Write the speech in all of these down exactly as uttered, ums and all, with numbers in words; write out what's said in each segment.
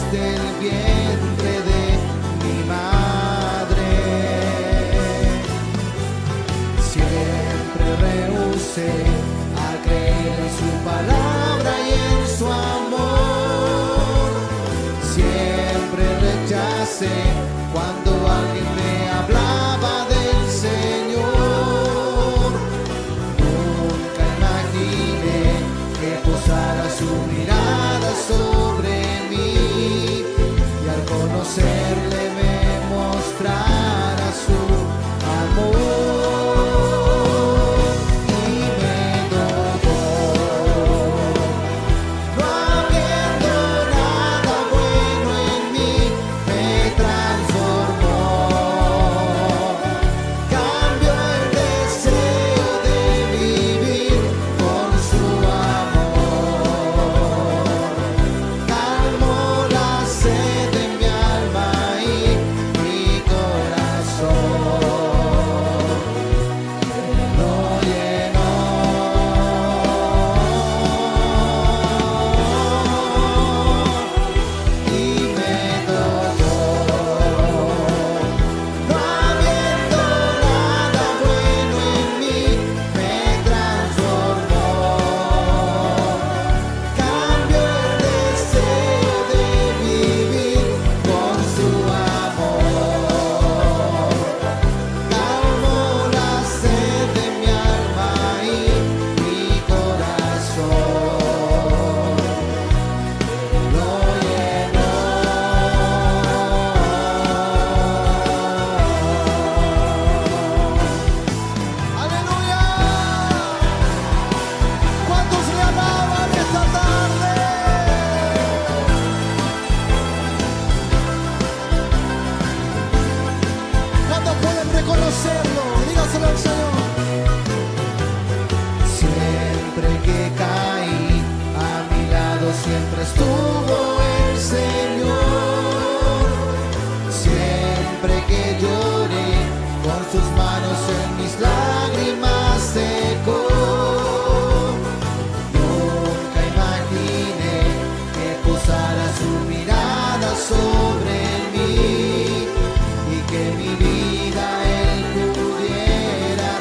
desde el vientre de mi madre. Siempre rehusé a creer en su palabra y en su amor. Siempre rechacé cuando alguien me hablaba del Señor. Nunca imaginé que posara su mirada sobre mí y al conocerle me mostrara su amor. Y me tocó, no habiendo nada bueno en mí, me transformó. Cambió el deseo de vivir con su amor. Calmó la sed de mi alma y mi corazón. Lo llenó. Y me tocó. No habiendo nada bueno en mí, me transformó. Cambió el deseo de vivir con su amor. Calmó la sed de mi alma y mi corazón. Lo llenó. ¡Aleluya! ¿Cuántos le alaban esta tarde? ¿Cuántos pueden reconocerlo? Dígaselo al Señor. Siempre que caí, a mi lado siempre estuvo el Señor. Siempre que lloré, con sus manos en mis lágrimas secó. Nunca imaginé que posara su mirada sobre mí y que mi vida Él pudiera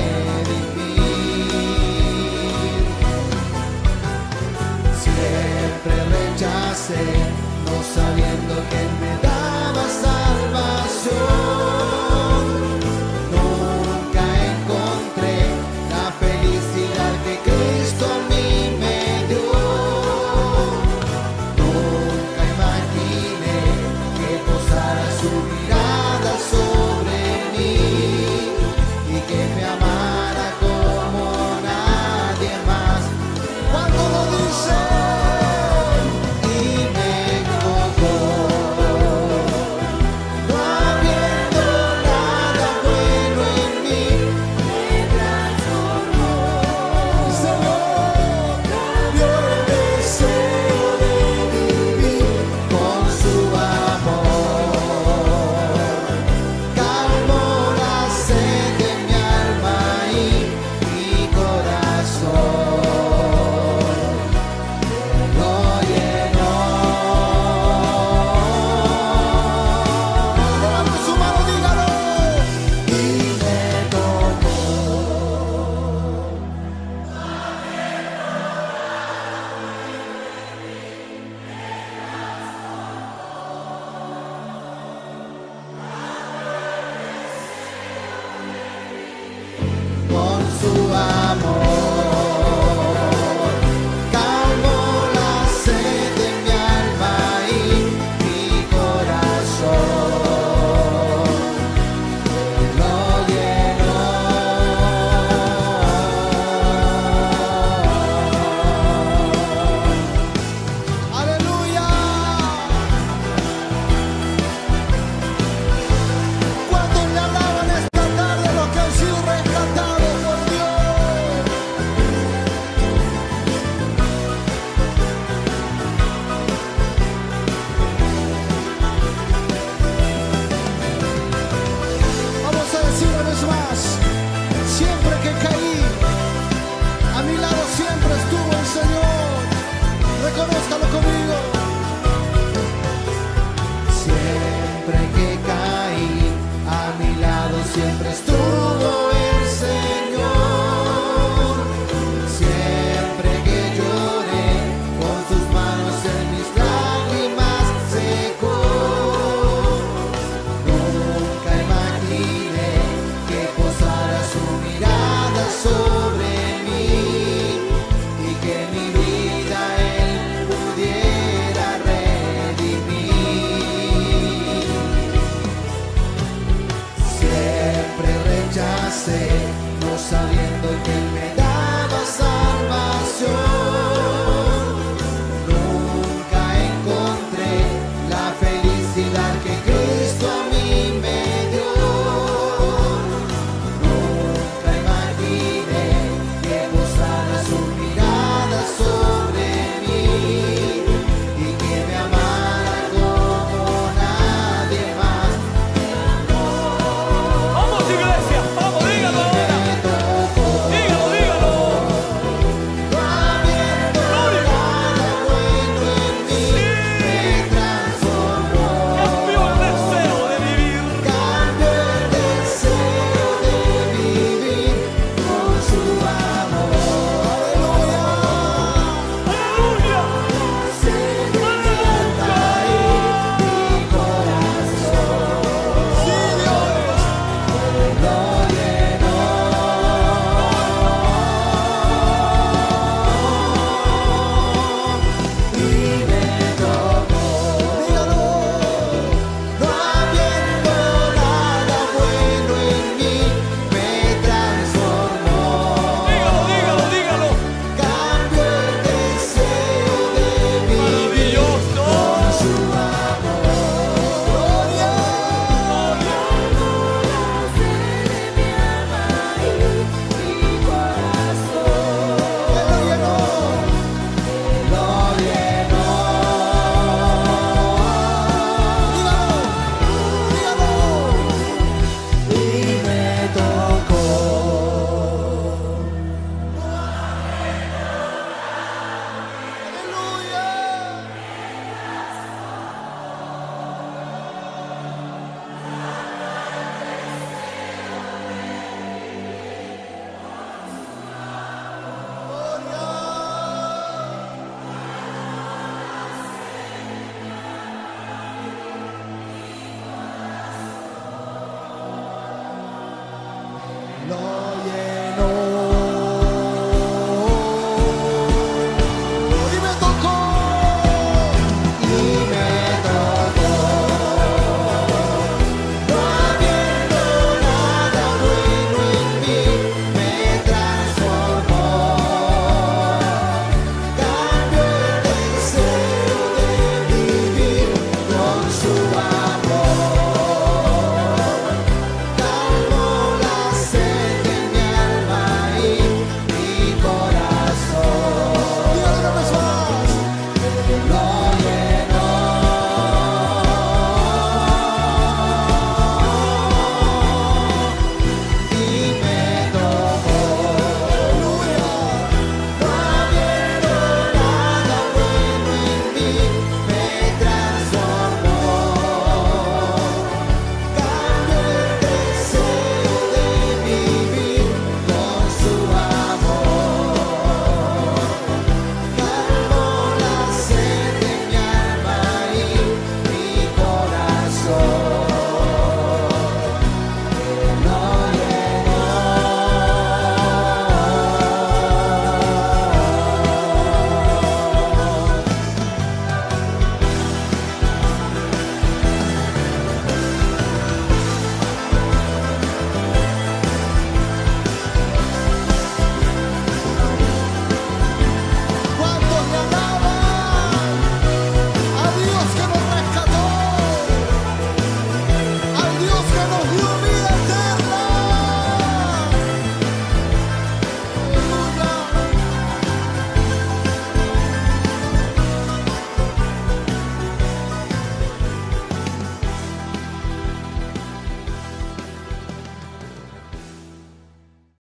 redimir. Siempre rechacé, no sabía